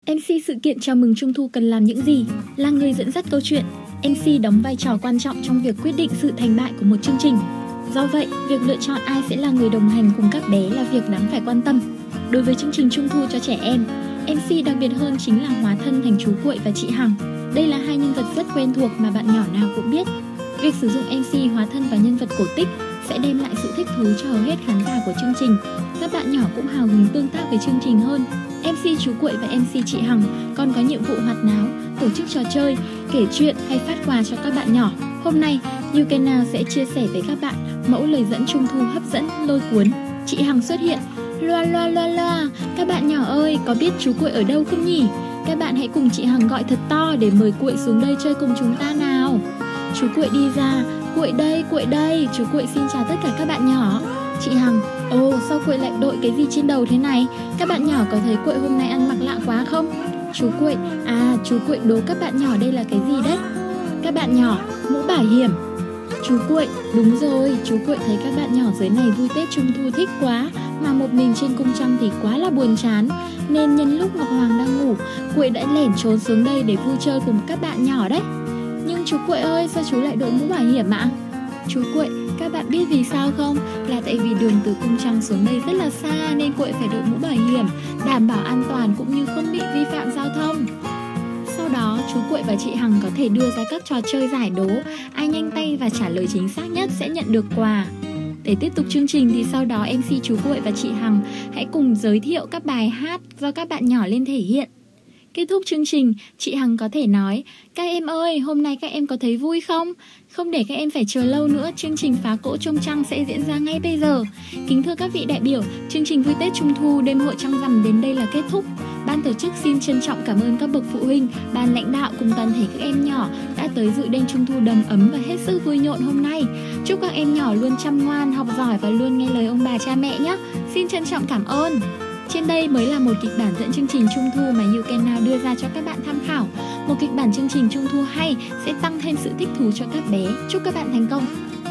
MC sự kiện chào mừng Trung thu cần làm những gì? Là người dẫn dắt câu chuyện, MC đóng vai trò quan trọng trong việc quyết định sự thành bại của một chương trình. Do vậy, việc lựa chọn ai sẽ là người đồng hành cùng các bé là việc đáng phải quan tâm. Đối với chương trình Trung thu cho trẻ em, MC đặc biệt hơn chính là hóa thân thành chú Cuội và chị Hằng. Đây là hai nhân vật rất quen thuộc mà bạn nhỏ nào cũng biết. Việc sử dụng MC hóa thân vào nhân vật cổ tích sẽ đem lại sự thích thú cho hầu hết khán giả của chương trình. Các bạn nhỏ cũng hào hứng tương tác với chương trình hơn. MC chú Cuội và MC chị Hằng còn có nhiệm vụ hoạt náo, tổ chức trò chơi, kể chuyện hay phát quà cho các bạn nhỏ. Hôm nay, You Can Now sẽ chia sẻ với các bạn mẫu lời dẫn Trung thu hấp dẫn, lôi cuốn. Chị Hằng xuất hiện. Loa loa loa loa, các bạn nhỏ ơi, có biết chú Cuội ở đâu không nhỉ? Các bạn hãy cùng chị Hằng gọi thật to để mời Cuội xuống đây chơi cùng chúng ta nào. Chú Cuội đi ra. Cuội đây, chú Cuội xin chào tất cả các bạn nhỏ. Chị Hằng, sao Cuội lại đội cái gì trên đầu thế này? Các bạn nhỏ có thấy Cuội hôm nay ăn mặc lạ quá không? Chú Cuội, chú Cuội đố các bạn nhỏ đây là cái gì đấy? Các bạn nhỏ, mũ bảo hiểm. Chú Cuội, đúng rồi, chú Cuội thấy các bạn nhỏ dưới này vui Tết Trung thu thích quá, mà một mình trên cung trăng thì quá là buồn chán. Nên nhân lúc Ngọc Hoàng đang ngủ, Cuội đã lẻn trốn xuống đây để vui chơi cùng các bạn nhỏ đấy. Nhưng chú Cuội ơi, sao chú lại đội mũ bảo hiểm ạ? Chú Cuội, các bạn biết vì sao không? Là tại vì đường từ cung trăng xuống đây rất là xa nên Cuội phải đội mũ bảo hiểm, đảm bảo an toàn cũng như không bị vi phạm giao thông. Sau đó, chú Cuội và chị Hằng có thể đưa ra các trò chơi giải đố. Ai nhanh tay và trả lời chính xác nhất sẽ nhận được quà. Để tiếp tục chương trình thì sau đó MC chú Cuội và chị Hằng hãy cùng giới thiệu các bài hát do các bạn nhỏ lên thể hiện. Kết thúc chương trình, chị Hằng có thể nói: các em ơi, hôm nay các em có thấy vui không? Không để các em phải chờ lâu nữa, chương trình phá cỗ trông trăng sẽ diễn ra ngay bây giờ. Kính thưa các vị đại biểu, chương trình vui Tết Trung thu đêm hội trăng rằm đến đây là kết thúc. Ban tổ chức xin trân trọng cảm ơn các bậc phụ huynh, ban lãnh đạo cùng toàn thể các em nhỏ đã tới dự đêm Trung thu đầm ấm và hết sức vui nhộn hôm nay. Chúc các em nhỏ luôn chăm ngoan, học giỏi và luôn nghe lời ông bà cha mẹ nhé. Xin trân trọng cảm ơn. Trên đây mới là một kịch bản dẫn chương trình Trung thu mà You Can Now đưa ra cho các bạn tham khảo. Một kịch bản chương trình Trung thu hay sẽ tăng thêm sự thích thú cho các bé. Chúc các bạn thành công!